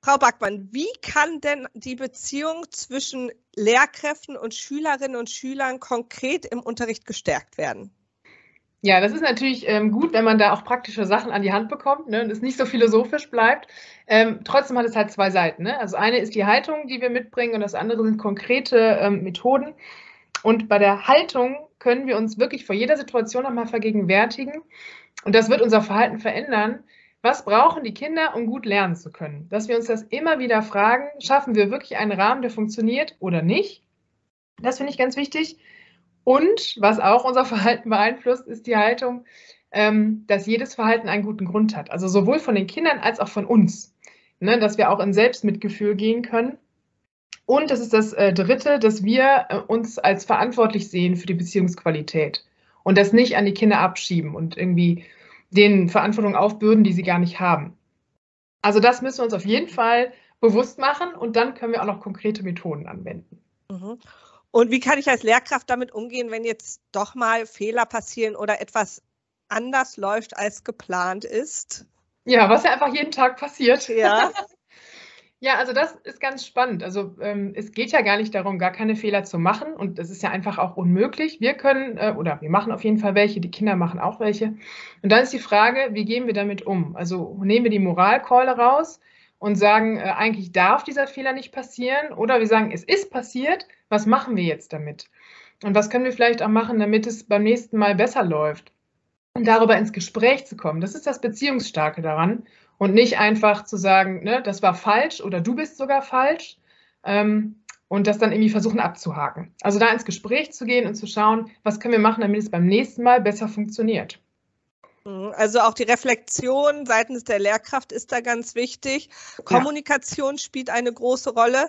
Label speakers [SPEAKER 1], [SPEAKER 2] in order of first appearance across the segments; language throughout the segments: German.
[SPEAKER 1] Frau Backmann, wie kann denn die Beziehung zwischen Lehrkräften und Schülerinnen und Schülern konkret im Unterricht gestärkt werden?
[SPEAKER 2] Ja, das ist natürlich gut, wenn man da auch praktische Sachen an die Hand bekommt, ne, und es nicht so philosophisch bleibt. Trotzdem hat es halt zwei Seiten. Ne? Also eine ist die Haltung, die wir mitbringen, und das andere sind konkrete Methoden. Und bei der Haltung können wir uns wirklich vor jeder Situation nochmal vergegenwärtigen. Und das wird unser Verhalten verändern. Was brauchen die Kinder, um gut lernen zu können? Dass wir uns das immer wieder fragen, schaffen wir wirklich einen Rahmen, der funktioniert oder nicht? Das finde ich ganz wichtig. Und was auch unser Verhalten beeinflusst, ist die Haltung, dass jedes Verhalten einen guten Grund hat. Also sowohl von den Kindern als auch von uns. Ne, dass wir auch in Selbstmitgefühl gehen können. Und das ist das Dritte, dass wir uns als verantwortlich sehen für die Beziehungsqualität und das nicht an die Kinder abschieben und irgendwie denen Verantwortung aufbürden, die sie gar nicht haben. Also das müssen wir uns auf jeden Fall bewusst machen, und dann können wir auch noch konkrete Methoden anwenden.
[SPEAKER 1] Mhm. Und wie kann ich als Lehrkraft damit umgehen, wenn jetzt doch mal Fehler passieren oder etwas anders läuft, als geplant ist?
[SPEAKER 2] Ja, was ja einfach jeden Tag passiert.
[SPEAKER 1] Ja.
[SPEAKER 2] Ja, also das ist ganz spannend. Also es geht ja gar nicht darum, gar keine Fehler zu machen, und das ist ja einfach auch unmöglich. Wir können oder wir machen auf jeden Fall welche, die Kinder machen auch welche. Und dann ist die Frage, wie gehen wir damit um? Also nehmen wir die Moralkeule raus und sagen, eigentlich darf dieser Fehler nicht passieren, oder wir sagen, es ist passiert, was machen wir jetzt damit? Und was können wir vielleicht auch machen, damit es beim nächsten Mal besser läuft? Und darüber ins Gespräch zu kommen, das ist das Beziehungsstarke daran. Und nicht einfach zu sagen, ne, das war falsch oder du bist sogar falsch, und das dann irgendwie versuchen abzuhaken. Also da ins Gespräch zu gehen und zu schauen, was können wir machen, damit es beim nächsten Mal besser funktioniert.
[SPEAKER 1] Also auch die Reflexion seitens der Lehrkraft ist da ganz wichtig. Kommunikation spielt eine große Rolle.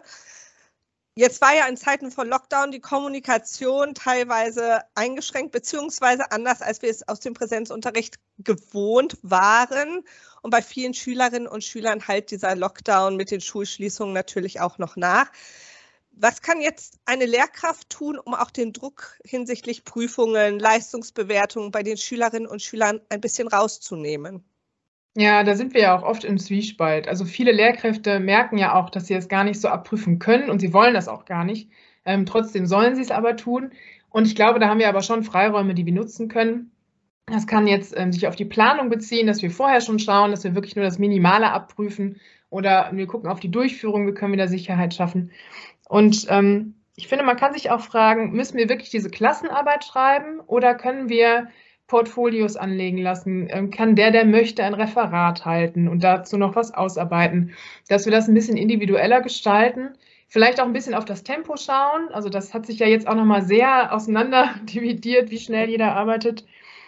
[SPEAKER 1] Jetzt war ja in Zeiten von Lockdown die Kommunikation teilweise eingeschränkt, beziehungsweise anders, als wir es aus dem Präsenzunterricht gewohnt waren. Und bei vielen Schülerinnen und Schülern halt dieser Lockdown mit den Schulschließungen natürlich auch noch nach. Was kann jetzt eine Lehrkraft tun, um auch den Druck hinsichtlich Prüfungen, Leistungsbewertungen bei den Schülerinnen und Schülern ein bisschen rauszunehmen?
[SPEAKER 2] Ja, da sind wir ja auch oft im Zwiespalt. Also viele Lehrkräfte merken ja auch, dass sie es gar nicht so abprüfen können, und sie wollen das auch gar nicht. Trotzdem sollen sie es aber tun. Und ich glaube, da haben wir aber schon Freiräume, die wir nutzen können. Das kann jetzt sich auf die Planung beziehen, dass wir vorher schon schauen, dass wir wirklich nur das Minimale abprüfen, oder wir gucken auf die Durchführung, wie können wir da Sicherheit schaffen. Und ich finde, man kann sich auch fragen, müssen wir wirklich diese Klassenarbeit schreiben, oder können wir Portfolios anlegen lassen? Kann der möchte, ein Referat halten und dazu noch was ausarbeiten, dass wir das ein bisschen individueller gestalten, vielleicht auch ein bisschen auf das Tempo schauen. Also das hat sich ja jetzt auch nochmal sehr auseinander dividiert, wie schnell jeder arbeitet,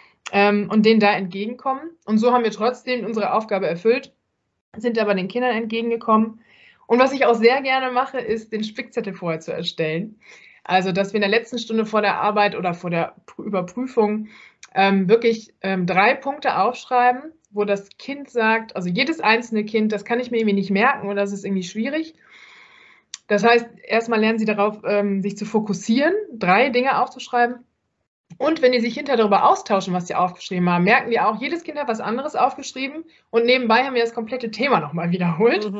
[SPEAKER 2] und denen da entgegenkommen. Und so haben wir trotzdem unsere Aufgabe erfüllt, sind aber den Kindern entgegengekommen. Und was ich auch sehr gerne mache, ist, den Spickzettel vorher zu erstellen. Also, dass wir in der letzten Stunde vor der Arbeit oder vor der Überprüfung wirklich 3 Punkte aufschreiben, wo das Kind sagt, also jedes einzelne Kind, das kann ich mir irgendwie nicht merken oder das ist irgendwie schwierig. Das heißt, erstmal lernen sie darauf, sich zu fokussieren, 3 Dinge aufzuschreiben. Und wenn die sich hinterher darüber austauschen, was sie aufgeschrieben haben, merken die auch, jedes Kind hat was anderes aufgeschrieben, und nebenbei haben wir das komplette Thema nochmal wiederholt.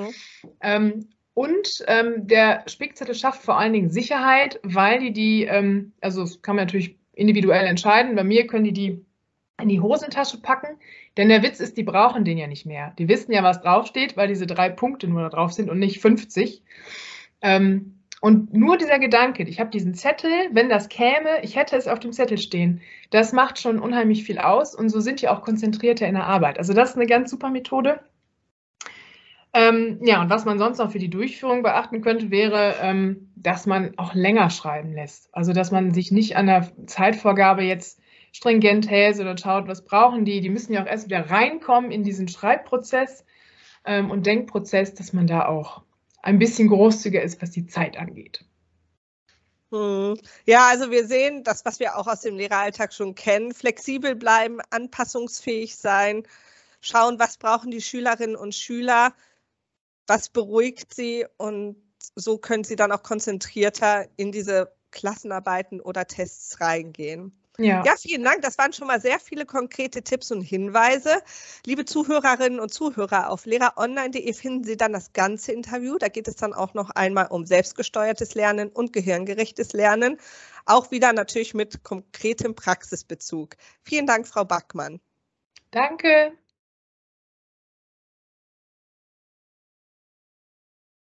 [SPEAKER 2] Der Spickzettel schafft vor allen Dingen Sicherheit, weil also das kann man natürlich individuell entscheiden. Bei mir können die in die Hosentasche packen, denn der Witz ist, die brauchen den ja nicht mehr. Die wissen ja, was draufsteht, weil diese 3 Punkte nur da drauf sind und nicht 50. Und nur dieser Gedanke, ich habe diesen Zettel, wenn das käme, ich hätte es auf dem Zettel stehen, das macht schon unheimlich viel aus, und so sind die auch konzentrierter in der Arbeit. Also das ist eine ganz super Methode. Und was man sonst noch für die Durchführung beachten könnte, wäre, dass man auch länger schreiben lässt. Also dass man sich nicht an der Zeitvorgabe jetzt stringent hält oder schaut, was brauchen die. Die müssen ja auch erst wieder reinkommen in diesen Schreibprozess und Denkprozess, dass man da auch ein bisschen großzügiger ist, was die Zeit angeht.
[SPEAKER 1] Ja, also wir sehen das, was wir auch aus dem Lehreralltag schon kennen: flexibel bleiben, anpassungsfähig sein, schauen, was brauchen die Schülerinnen und Schüler, was beruhigt sie, und so können sie dann auch konzentrierter in diese Klassenarbeiten oder Tests reingehen.
[SPEAKER 2] Ja.
[SPEAKER 1] Ja, vielen Dank. Das waren schon mal sehr viele konkrete Tipps und Hinweise. Liebe Zuhörerinnen und Zuhörer, auf lehreronline.de finden Sie dann das ganze Interview. Da geht es dann auch noch einmal um selbstgesteuertes Lernen und gehirngerechtes Lernen. Auch wieder natürlich mit konkretem Praxisbezug. Vielen Dank, Frau Backmann.
[SPEAKER 2] Danke.